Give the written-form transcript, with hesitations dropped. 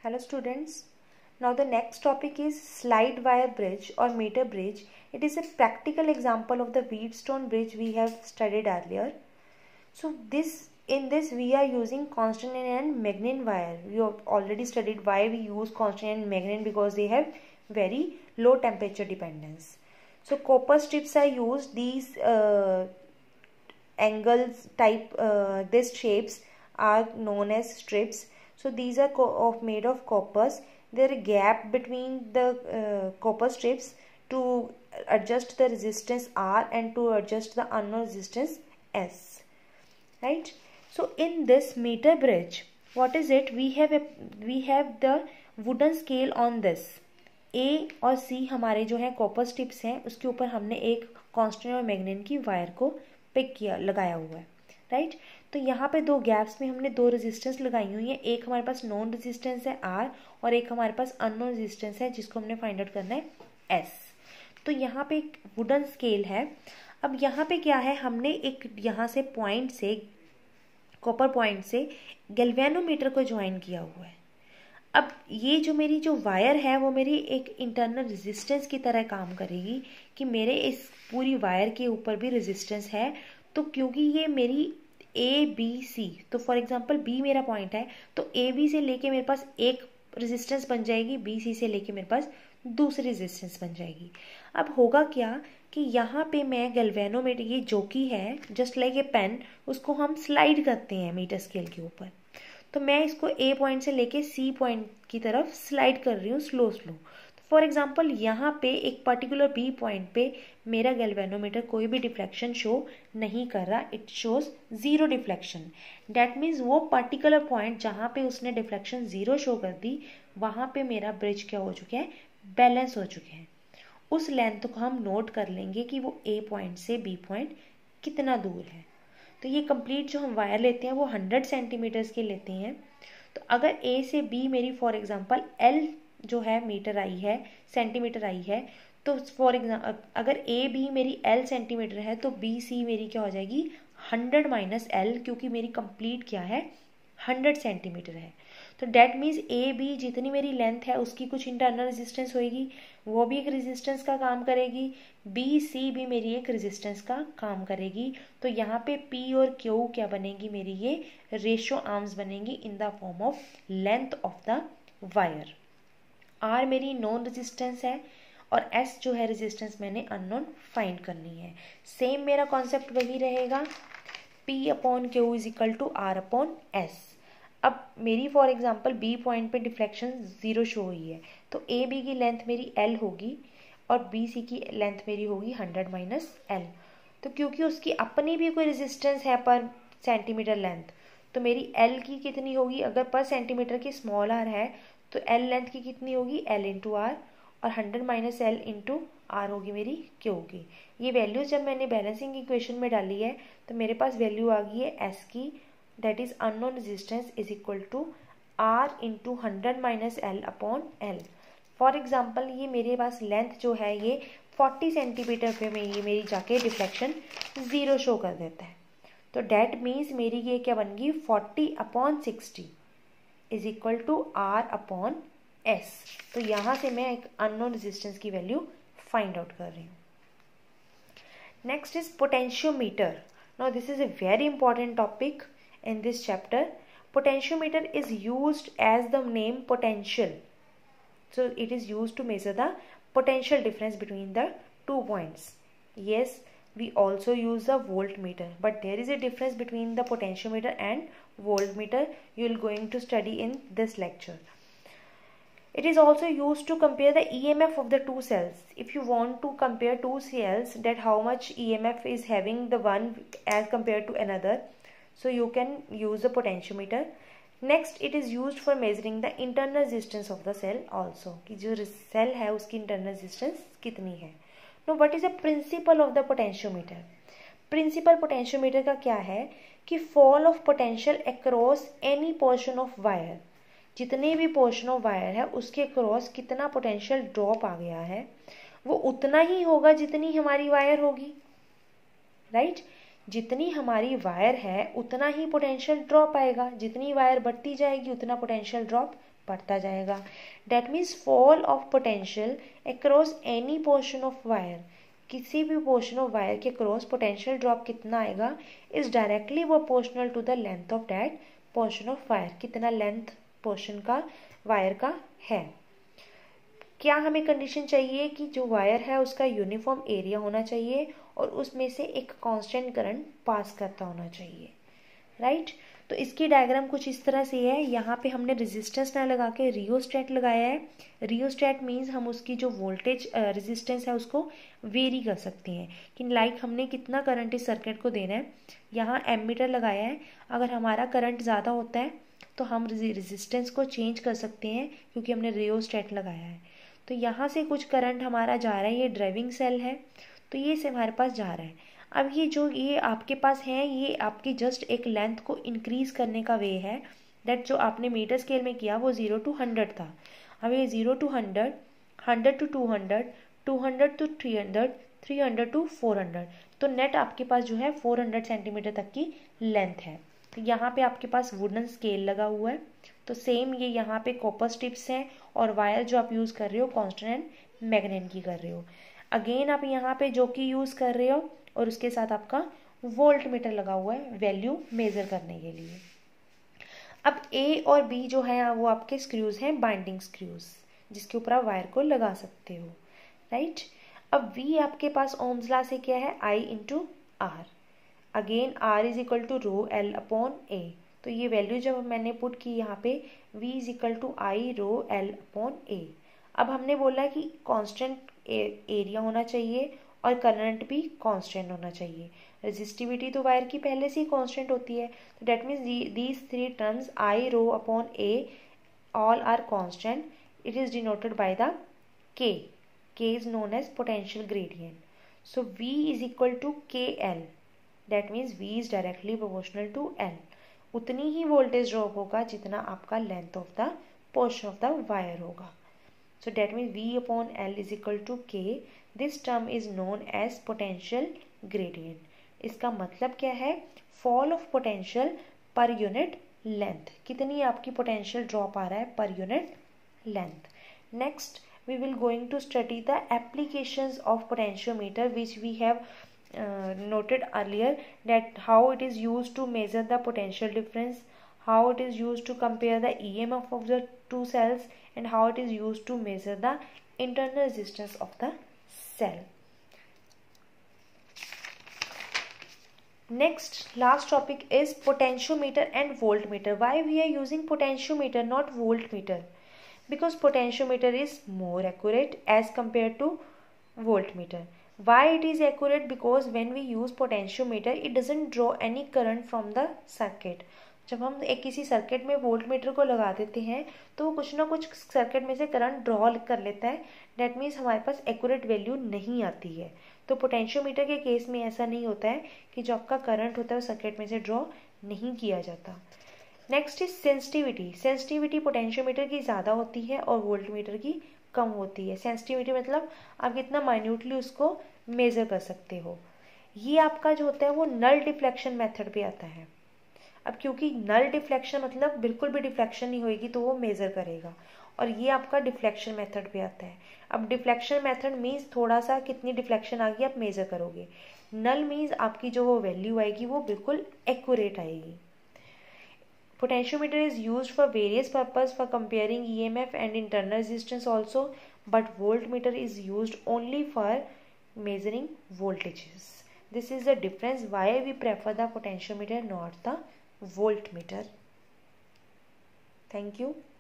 Hello students. Now the next topic is slide wire bridge or meter bridge. It is a practical example of the Wheatstone bridge we have studied earlier. So in this we are using constant and magnet wire. We have already studied why we use constant and magnet because they have very low temperature dependence. So copper strips are used. These angles type these shapes are known as strips. So these are made of coppers. There is a gap between the copper strips to adjust the resistance R and to adjust the unknown resistance S. Right? So in this meter bridge, what is it? We have the wooden scale on this. A और C हमारे जो है copper strips हैं, उसके ऊपर हमने एक constant और मैग्नेट की वायर को पिक किया, लगाया हुआ है. राइट? तो यहाँ पे दो गैप्स में हमने दो रेजिस्टेंस लगाई हुई है. एक हमारे पास नॉन रेजिस्टेंस है R और एक हमारे पास अननोन रेजिस्टेंस है जिसको हमने फाइंड आउट करना है S. तो यहाँ पे एक वुडन स्केल है. अब यहाँ पे क्या है, हमने एक यहाँ से पॉइंट से कॉपर पॉइंट से गैल्वेनोमीटर को ज्वाइन किया हुआ है. अब ये जो मेरी जो वायर है वो मेरी एक इंटरनल रेजिस्टेंस की तरह काम करेगी कि मेरे इस पूरी वायर के ऊपर भी रेजिस्टेंस है. तो क्योंकि ये मेरी ए बी सी, तो फॉर एग्जांपल बी मेरा पॉइंट है तो ए बी से लेके मेरे पास एक रेजिस्टेंस बन जाएगी, बी सी से लेके मेरे पास दूसरी रेजिस्टेंस बन जाएगी. अब होगा क्या कि यहाँ पे मैं गैल्वेनोमीटर, ये जो कि है जस्ट लाइक ए पेन, उसको हम स्लाइड करते हैं मीटर स्केल के ऊपर. तो मैं इसको ए पॉइंट से लेके सी पॉइंट की तरफ स्लाइड कर रही हूँ स्लो. तो फॉर एग्जांपल यहाँ पे एक पर्टिकुलर बी पॉइंट पे मेरा गैल्वेनोमीटर कोई भी डिफ्लेक्शन शो नहीं कर रहा. It shows zero deflection. That means वो पर्टिकुलर पॉइंट जहाँ पे उसने डिफ्लेक्शन जीरो शो कर दी, वहाँ पे मेरा ब्रिज क्या हो चुका है, बैलेंस हो चुके हैं. उस लेंथ को हम नोट कर लेंगे कि वो ए पॉइंट से बी पॉइंट कितना दूर है. तो ये कंप्लीट जो हम वायर लेते हैं वो 100 सेंटीमीटर्स के लेते हैं. तो अगर ए से बी मेरी फॉर एग्जांपल एल जो है मीटर आई है, सेंटीमीटर आई है, तो फॉर एग्जांपल अगर ए बी मेरी एल सेंटीमीटर है तो बी सी मेरी क्या हो जाएगी 100 माइनस एल, क्योंकि मेरी कंप्लीट क्या है 100 सेंटीमीटर है. तो डैट मीन्स ए बी जितनी मेरी लेंथ है उसकी कुछ इंटरनल रेजिस्टेंस होएगी, वो भी एक रेजिस्टेंस का काम करेगी. बी सी भी मेरी एक रेजिस्टेंस का काम करेगी. तो यहाँ पे पी और क्यू क्या बनेगी, मेरी ये रेशियो आर्म्स बनेंगी in the form of length of the wire. R मेरी नॉन रेजिस्टेंस है और एस जो है रेजिस्टेंस मैंने अननोन फाइंड करनी है. सेम मेरा कॉन्सेप्ट वही रहेगा, P upon Q is equal to R upon S. अब मेरी फॉर एग्जांपल बी पॉइंट पे डिफ्लेक्शन जीरो शो हुई है, तो ए बी की लेंथ मेरी एल होगी और बी सी की लेंथ मेरी होगी 100 माइनस एल. तो क्योंकि उसकी अपनी भी कोई रेजिस्टेंस है पर सेंटीमीटर लेंथ, तो मेरी एल की कितनी होगी, अगर पर सेंटीमीटर की स्मॉल आर है तो एल लेंथ की कितनी होगी, एल इंटू आर, और 100 माइनस एल इंटू आर होगी मेरी क्यू की. ये वैल्यूज जब मैंने बैलेंसिंग इक्वेशन में डाली है तो मेरे पास वैल्यू आ गई है एस की, that is unknown resistance is equal to R into 100 minus L upon L. For example ये मेरे पास लेंथ जो है ये 40 सेंटीमीटर पे में ये मेरी जाके डिफ्लेक्शन जीरो शो कर देता है. तो डैट मीन्स मेरी ये क्या बन गई 40 upon 60 is equal to R upon S. तो यहाँ से मैं एक अननोन रेजिस्टेंस की वैल्यू फाइंड आउट कर रही हूँ. Next is potentiometer. Now this is a very important topic in this chapter. Potentiometer is used as the name potential, so it is used to measure the potential difference between the 2 points. Yes, we also use the voltmeter, but there is a difference between the potentiometer and voltmeter. You will going to study in this lecture. It is also used to compare the EMF of the two cells. If you want to compare two cells, that how much EMF is having the one as compared to another, so you can use the potentiometer. Next, it is used for measuring the internal resistance of the cell also, कि जो cell है उसकी internal resistance कितनी है. Now, what is the principle of the potentiometer? Principal potentiometer का क्या है कि fall of potential across any portion of wire, जितने भी portion of wire है उसके क्रॉस कितना पोटेंशियल ड्रॉप आ गया है वो उतना ही होगा जितनी हमारी वायर होगी. राइट? जितनी हमारी वायर है उतना ही पोटेंशियल ड्रॉप आएगा. जितनी वायर बढ़ती जाएगी उतना पोटेंशियल ड्रॉप बढ़ता जाएगा। That means fall of potential across any portion of wire, किसी भी पोर्शन ऑफ वायर के क्रॉस पोटेंशियल ड्रॉप कितना आएगा is directly proportional to the length of that portion of wire, कितना लेंथ पोर्शन का wire का है। क्या हमें कंडीशन चाहिए कि जो वायर है उसका यूनिफॉर्म एरिया होना चाहिए और उसमें से एक कांस्टेंट करंट पास करता होना चाहिए, राइट। तो इसकी डायग्राम कुछ इस तरह से है। यहाँ पे हमने रेजिस्टेंस ना लगा के रियोस्टेट लगाया है। रियोस्टेट मीन्स हम उसकी जो वोल्टेज रेजिस्टेंस है उसको वेरी कर सकते हैं कि लाइक हमने कितना करंट इस सर्किट को देना है। यहाँ एमीटर लगाया है, अगर हमारा करंट ज़्यादा होता है तो हम रेजिस्टेंस को चेंज कर सकते हैं क्योंकि हमने रियोस्टेट लगाया है। तो यहाँ से कुछ करंट हमारा जा रहा है, ये ड्राइविंग सेल है तो ये से हमारे पास जा रहा है। अब ये जो ये आपके पास है ये आपकी जस्ट एक लेंथ को इंक्रीज करने का वे है। दैट जो आपने मीटर स्केल में किया वो 0 to 100 था। अब ये 0 to 100, 100 to 200, 200 to 300, 300 to 400, तो नेट आपके पास जो है 400 सेंटीमीटर तक की लेंथ है। तो यहाँ पे आपके पास वुडन स्केल लगा हुआ है। तो सेम ये यहाँ पे कॉपर स्ट्रिप्स हैं और वायर जो आप यूज़ कर रहे हो कांस्टेंट मैग्नेट की कर रहे हो। अगेन आप यहाँ पे जो कि यूज़ कर रहे हो और उसके साथ आपका वोल्ट मीटर लगा हुआ है वैल्यू मेजर करने के लिए। अब ए और बी जो है वो आपके स्क्रूज हैं, बाइंडिंग स्क्रूज, जिसके ऊपर आप वायर को लगा सकते हो, राइट। अब वी आपके पास ओम्स लॉ से क्या है, I into R. Again R is equal to rho L upon A। तो ये वैल्यू जब मैंने पुट की यहाँ पे V is equal to I rho L upon A। अब हमने बोला कि कांस्टेंट एरिया होना चाहिए और करंट भी कांस्टेंट होना चाहिए। रेजिस्टिविटी तो वायर की पहले से ही कांस्टेंट होती है। तो that means these three terms I rho upon A all are constant. It is denoted by the K. K is known as potential gradient. So V is equal to KL. That means V is directly proportional to L. उतनी ही voltage drop होगा जितना आपका length of the portion of the wire होगा। So that means V upon L is equal to K. This term is known as potential gradient. इसका मतलब क्या है, fall of potential per unit length, कितनी आपकी पोटेंशियल ड्रॉप आ रहा है per unit length. Next we will going to study the applications of potentiometer which we have noted earlier, that how it is used to measure the potential difference, how it is used to compare the EMF of the two cells, and how it is used to measure the internal resistance of the cell. Next, last topic is potentiometer and voltmeter. Why we are using potentiometer not voltmeter? Because potentiometer is more accurate as compared to voltmeter. Why it is accurate? Because when we use potentiometer it doesn't draw any current from the circuit. जब हम एक किसी circuit में voltmeter को लगा देते हैं तो वो कुछ ना कुछ सर्किट में से करंट ड्रॉ कर लेता है। डेट मीन्स हमारे पास एक्यूरेट वैल्यू नहीं आती है। तो पोटेंशियोमीटर के केस में ऐसा नहीं होता है कि जो आपका करंट होता है वो सर्किट में से ड्रॉ नहीं किया जाता। Next is sensitivity. Sensitivity potentiometer की ज़्यादा होती है और वोल्टमीटर की कम होती है। सेंसिटिविटी मतलब आप कितना माइन्यूटली उसको मेज़र कर सकते हो। ये आपका जो होता है वो नल डिफ्लेक्शन मेथड पे आता है। अब क्योंकि नल डिफ्लेक्शन मतलब बिल्कुल भी डिफ्लेक्शन नहीं होगी तो वो मेज़र करेगा, और ये आपका डिफ्लेक्शन मेथड पे आता है। अब डिफ्लेक्शन मेथड मीन्स थोड़ा सा कितनी डिफ्लेक्शन आ गई आप मेज़र करोगे। नल मीन्स आपकी जो वो वैल्यू आएगी वो बिल्कुल एक्यूरेट आएगी। Potentiometer is used for various purpose for comparing EMF and internal resistance also, but voltmeter is used only for measuring voltages. This is the difference why we prefer the potentiometer not the voltmeter. Thank you.